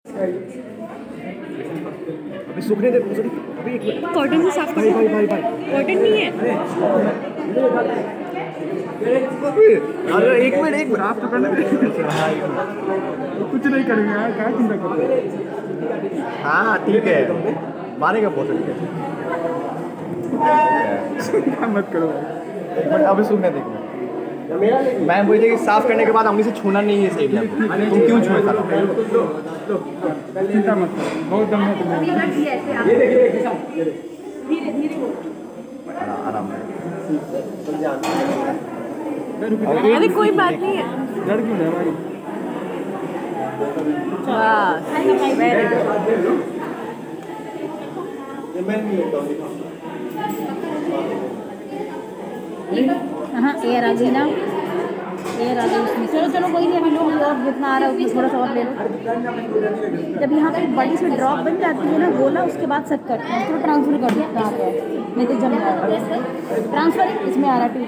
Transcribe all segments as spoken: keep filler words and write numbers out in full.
अभी सूखने दे अभी एक मिनट। कॉटन भी साफ कर। भाई भाई भाई भाई कॉटन नहीं है। अरे एक मिनट एक मिनट आप तो करना कुछ नहीं करेंगे यार, क्या चिंता कर रहे हो? हाँ ठीक है मारेगा बहुत चिंता मत करो भाई। एक मिनट अभी सूखने देखो। मैं वही कि साफ करने के बाद हमने से छूना नहीं है इस एरिया को। तुम क्यों छुए साला? चिंता मत करो, बहुत दम है तुम्हें। ये देखिए धीरे धीरे आराम से। अरे कोई बात नहीं है। डर क्यों है भाई? हाँ एयर आ गई ना, एयर आ गई उसमें। चलो चलो कोई नहीं, अभी लोग और जितना आ रहा है उतना थोड़ा सा और ले लो। जब यहाँ पे एक बड़ी सी ड्रॉप बन जाती है ना गोला, उसके बाद सेट करते हैं। तो ट्रांसफर कर दो यहाँ पे, नहीं तो जम जाएगा। ट्रांसफर इसमें आ रहा है।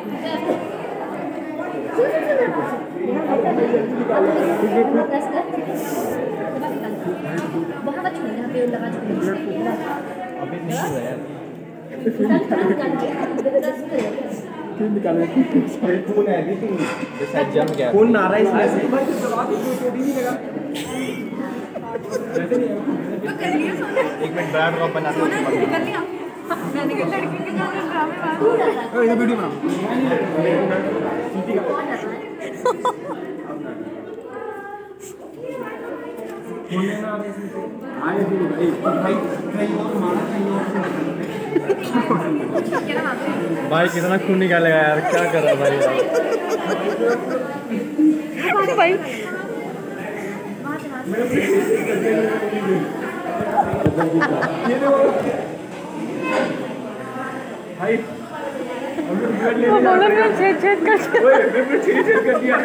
क्यों निकाले? खून है अभी शायद जम गया। खून आ रहा है इसमें से। एक मिनट ब्रांड ड्रॉप बनाते हैं। मैंने कहा लड़की के सामने ड्रामे मार। ये वीडियो बना। भाई कितना खून निकालेगा यार, क्या कर रहा है भाई यार। भाई भाई वो बोलो मैं छेद छेद कर दिया।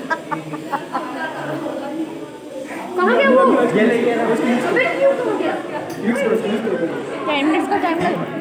कहाँ गया वो? ये ले ये अबे क्यों हो गया? टाइम का टाइम